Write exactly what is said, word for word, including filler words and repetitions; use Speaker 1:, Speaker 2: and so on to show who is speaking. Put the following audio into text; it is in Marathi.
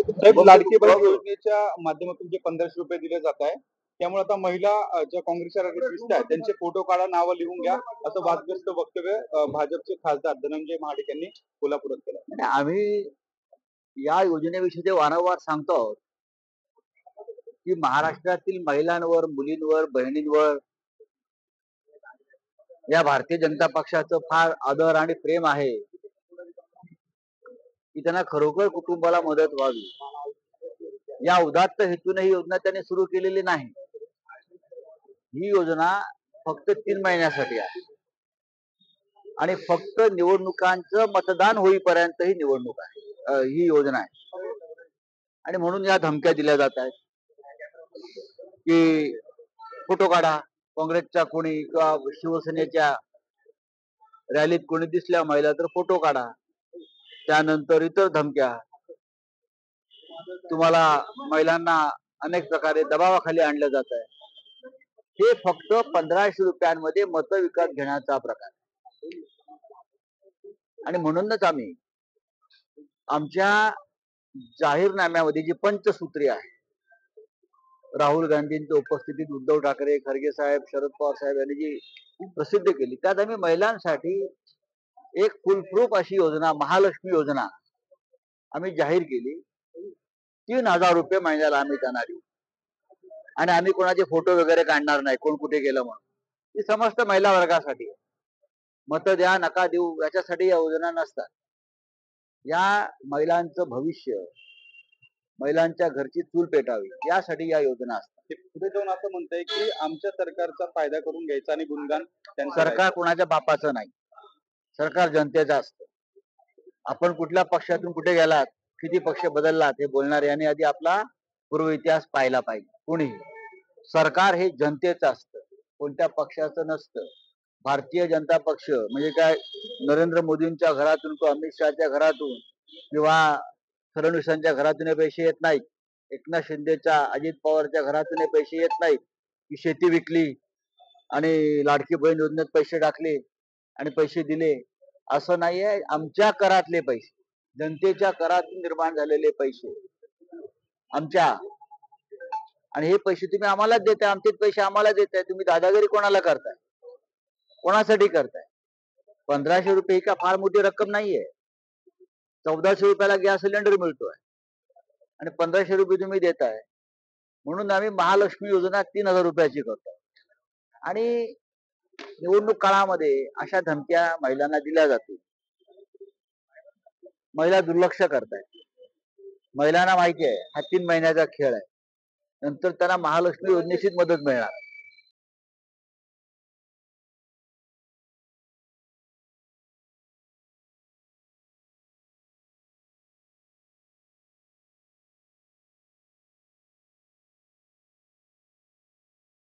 Speaker 1: साहेब, लाडकी बहीण योजनेच्या माध्यमातून जे पंधराशे रुपये दिले जात आहे, त्यामुळे आता महिला अ, ज्या काँग्रेसच्या दिसत आहेत त्यांचे फोटो काढा, नावं लिहून घ्या, असं वादग्रस्त वक्तव्य अ, भाजपचे खासदार धनंजय महाडिक यांनी कोल्हापुरात केलं.
Speaker 2: आणि आम्ही या योजनेविषयी जे वारंवार सांगतो आहोत की महाराष्ट्रातील महिलांवर, मुलींवर, बहिणींवर या भारतीय जनता पक्षाचं फार आदर आणि प्रेम आहे की त्यांना खरोखर कुटुंबाला मदत व्हावी या उदात्त हेतूने ही योजना त्यांनी सुरू केलेली नाही. ही योजना फक्त तीन महिन्यासाठी आहे आणि फक्त निवडणुकांचं मतदान होईपर्यंत ही निवडणूक आहे, ही योजना आहे. आणि म्हणून या धमक्या दिल्या जात आहेत की फोटो काढा, काँग्रेसच्या कोणी किंवा शिवसेनेच्या रॅलीत कोणी दिसल्या महिला तर फोटो काढा. त्यानंतर इतर धमक्या, तुम्हाला महिलांना अनेक प्रकारे दबावाखाली आणलं जात आहे. हे फक्त पंधराशे रुपयांमध्ये मत विकत घेण्याचा प्रकार आणि म्हणूनच आम्ही आमच्या जाहीरनाम्यामध्ये जी पंचसूत्री आहे, राहुल गांधींच्या उपस्थितीत उद्धव ठाकरे, खरगे साहेब, शरद पवार साहेब यांनी जी प्रसिद्ध केली, त्यात आम्ही महिलांसाठी एक फुलप्रूफ अशी योजना, महालक्ष्मी योजना आम्ही जाहीर केली. तीन हजार रुपये महिन्याला आम्ही त्यांना देऊ आणि आम्ही कोणाचे फोटो वगैरे काढणार नाही, कोण कुठे गेलं म्हणून. ही समस्त महिला वर्गासाठी मत द्या नका देऊ याच्यासाठी या योजना नसतात. या महिलांचं भविष्य, महिलांच्या घरची चूल पेटावी यासाठी या योजना असतात.
Speaker 1: पुढे जाऊन असं म्हणताय की आमच्या सरकारचा फायदा करून घ्यायचा आणि गुणगान.
Speaker 2: सरकार कोणाच्या बापाचं नाही, सरकार जनतेचं असतं. आपण कुठल्या पक्षातून कुठे गेलात, किती पक्ष बदललात हे बोलणारे यांनी आधी आपला पूर्व इतिहास पाहिला पाहिजे. कोणी सरकार हे जनतेचं असतं, कोणत्या पक्षाचं नसतं. भारतीय जनता पक्ष म्हणजे काय नरेंद्र मोदींच्या घरातून किंवा अमित शहाच्या घरातून किंवा फडणवीसांच्या घरातून हे पैसे येत नाहीत. एकनाथ शिंदेच्या, अजित पवारच्या घरातून हे पैसे येत नाहीत की शेती विकली आणि लाडकी बहीण योजनेत पैसे टाकले आणि पैसे दिले, असं नाहीये. आमच्या करातले पैसे, जनतेच्या करातून निर्माण झालेले पैसे आमच्या, आणि हे पैसे तुम्ही आम्हालाच देताय, आमचेच पैसे आम्हाला देताय. तुम्ही दादागिरी कोणाला करताय, कोणासाठी करताय? पंधराशे रुपये ही का फार मोठी रक्कम नाहीये. चौदाशे रुपयाला गॅस सिलेंडर मिळतोय आणि पंधराशे रुपये तुम्ही देताय. म्हणून आम्ही महालक्ष्मी योजना तीन हजार रुपयाची करतो. आणि निवडणूक काळामध्ये अशा धमक्या महिलांना दिल्या जातील. महिला दुर्लक्ष करतायत. महिलांना माहिती आहे हा तीन महिन्याचा खेळ आहे, नंतर त्यांना महालक्ष्मी योजनेचीच मदत मिळणार.